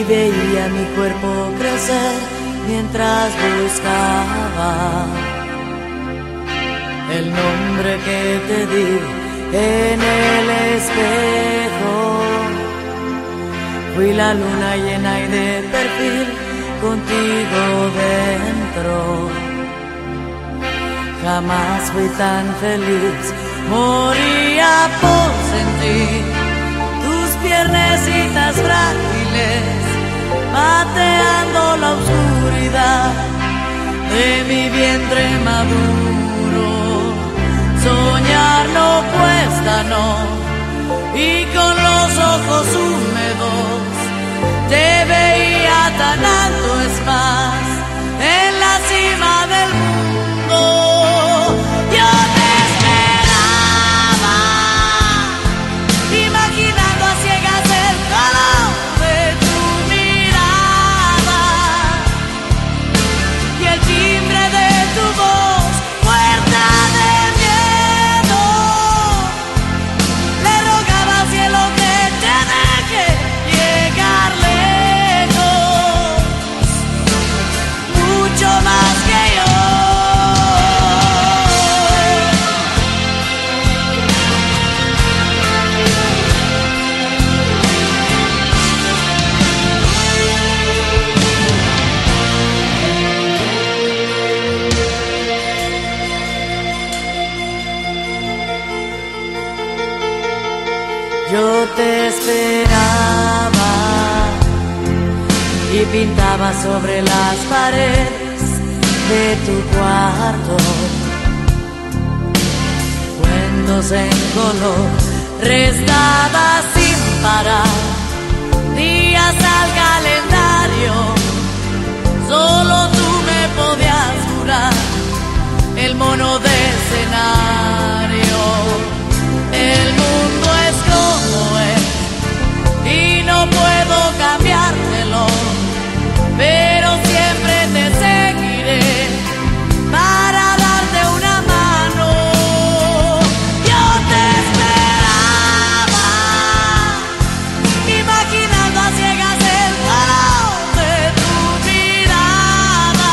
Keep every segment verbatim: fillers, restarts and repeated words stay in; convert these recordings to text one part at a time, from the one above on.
veía mi cuerpo crecer mientras buscaba el nombre que te di en el espejo. Fui la luna llena y de perfil contigo dentro. Jamás fui tan feliz, moría por sentir tus piernecitas frágiles pateando la oscuridad de mi vientre maduro. Soñar no cuesta, no, y con los ojos húmedos te veía tan alto, es más, en la cima del mundo. Yo te esperaba, imaginando a ciegas el calor de tu mirada y el timbre de tu voz, puerta de miedo. Le rogaba al cielo que te deje llegar lejos, mucho más que yo. Yo te esperaba y pintaba sobre las paredes de tu cuarto cuentos en color, restadas sin parar, días al calendario. Solo tú me podías curar el mono de escenario. El mundo es como es y no puedo cambiártelo, pero siempre te seguiré para darte una mano. Yo te esperaba, imaginando a ciegas el calor de tu mirada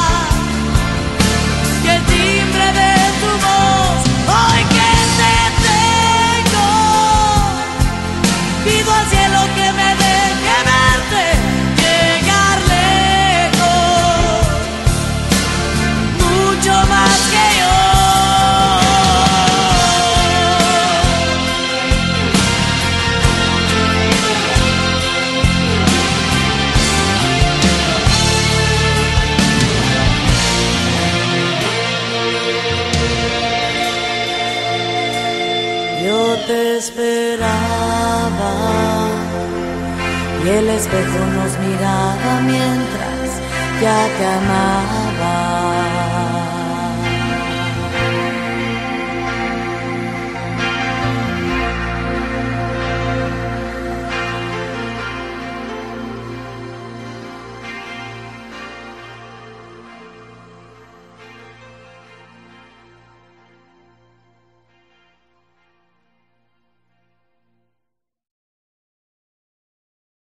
y el timbre de tu voz. Hoy que te tengo, pido al cielo que me deje verte llegar lejos, mucho más que yo. Yo te esperaba y el espejo nos miraba mientras ya te amaba.